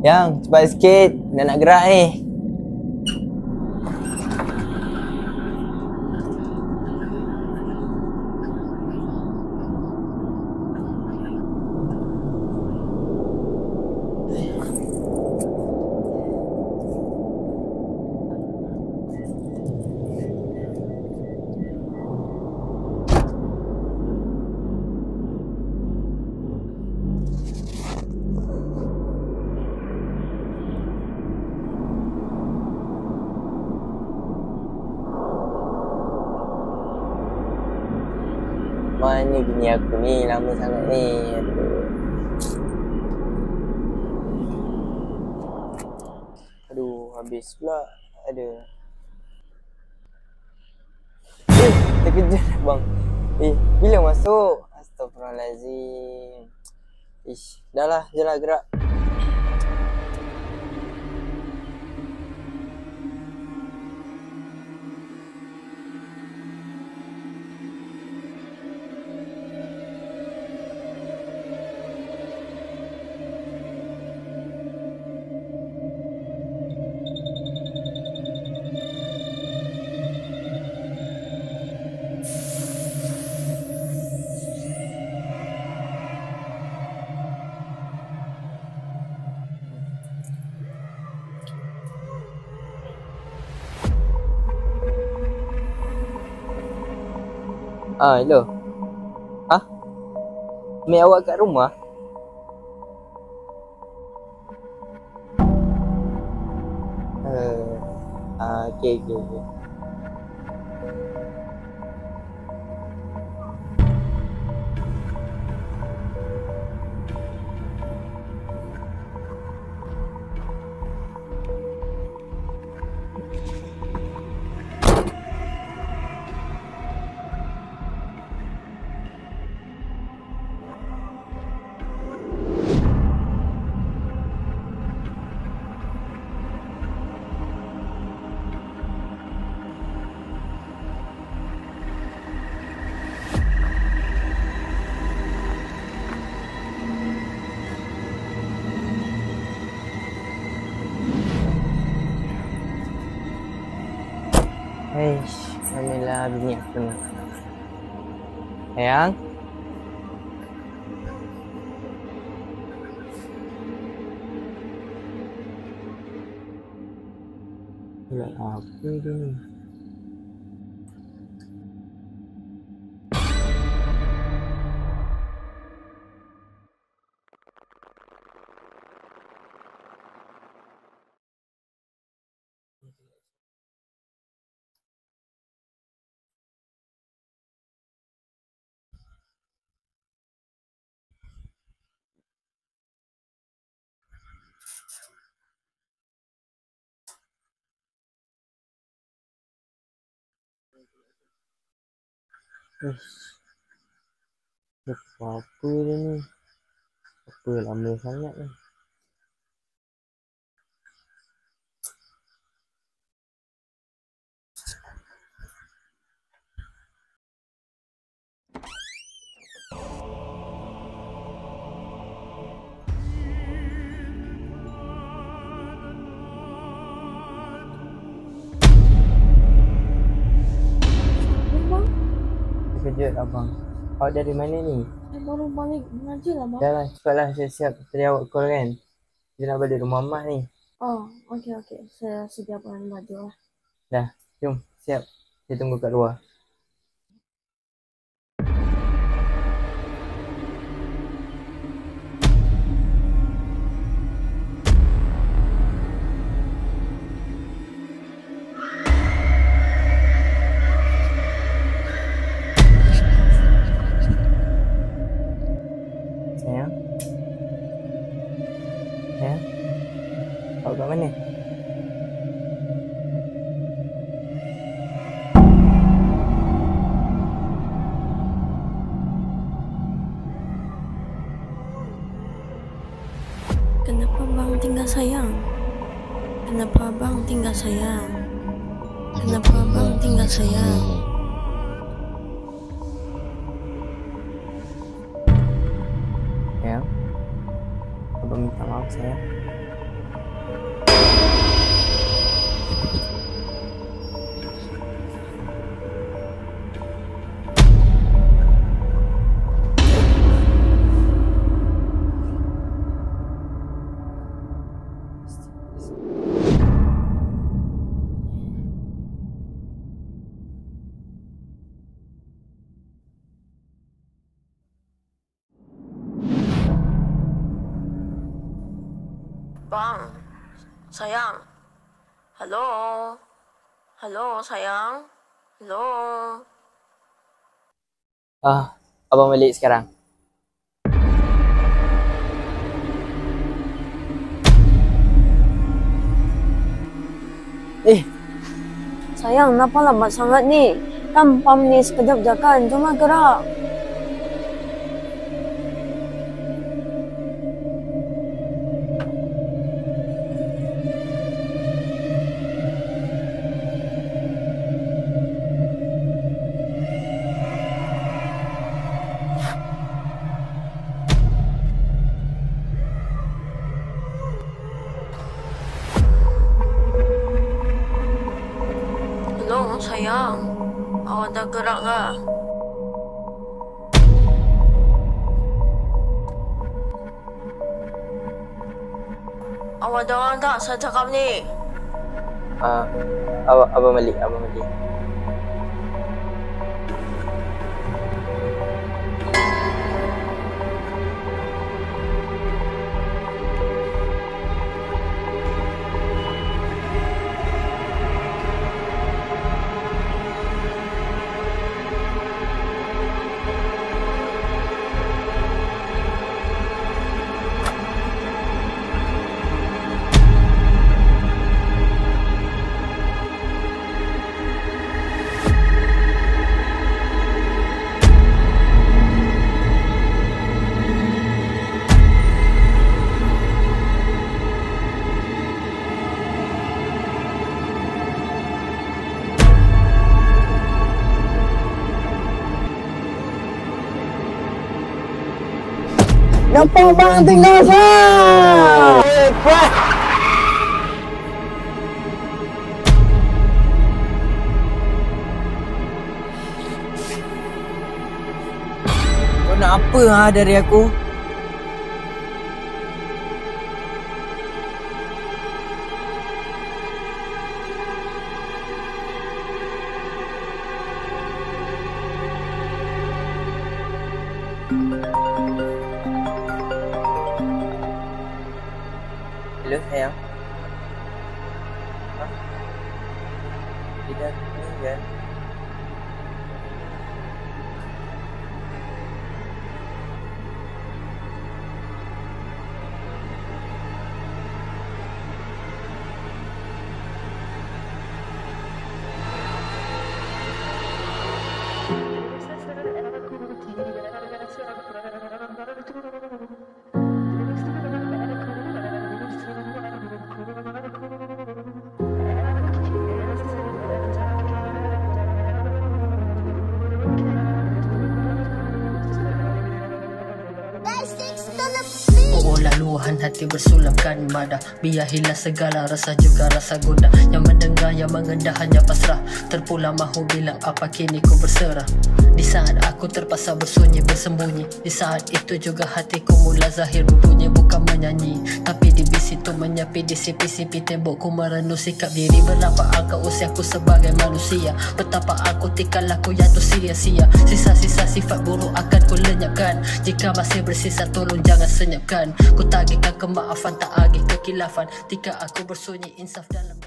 Yang, cepat sikit. Dah nak gerak ni. Mana gini aku ni, lama sangat ni. Aduh, habis pula. Ada. Terkejut bang. Bila masuk? Astaghfirullahalazim. Dah lah, je lah gerak. Hello. Mek awak kat rumah? Okay. Alhamdulillah bini aku nak. Sayang. Buat apa dia ni? Apa dia ni? Apa lama sangat ni? Terkejut abang. Awak dari mana ni? Saya baru balik mengajar lah bang. Dah lah, cepatlah siap-siap. Tadi awak call kan? Dia nak balik rumah mak ni. Oh, okey. Saya sediakan baju lah. Dah, jom. Siap. Saya tunggu kat luar. Sayang? Sayang? Awak kat mana? Kenapa bang tinggal sayang? Kenapa bang tinggal sayang? Kenapa bang tinggal sayang? Sayang? Abang minta maaf sayang. Bang, sayang. Halo? Halo, sayang? Halo? Abang balik sekarang. Sayang, kenapa lambat sangat ni? Kan pam ni sekejap je kan? Cuma gerak. Halo, sayang. Awak dah gerak ke? Awak ada orang tak saya cakap ni? Abang balik. Kenapa bang tinggal saya? Kau nak apa dari aku? Hello sayang. Dia dah meninggal. Laluhan hati bersulapkan mada, biar hilang segala rasa juga rasa gundah. Yang mendengar yang mengendah hanya pasrah, terpulang mahu bilang apa kini ku berserah. Di saat aku terpaksa bersunyi bersembunyi, di saat itu juga hatiku mula zahir berbunyi. Bukan menyanyi tapi di bis itu menyapi di sipi-sipi tembok. Ku merenung sikap diri berapa angka usiaku sebagai manusia. Betapa aku tikal aku yang tu sia-sia. Sisa-sisa sifat buruk akan ku lenyapkan. Jika masih bersisa tolong jangan senyapkan. Ku tagihkan kemaafan tak agih kekilafan. Tika aku bersunyi insaf dalam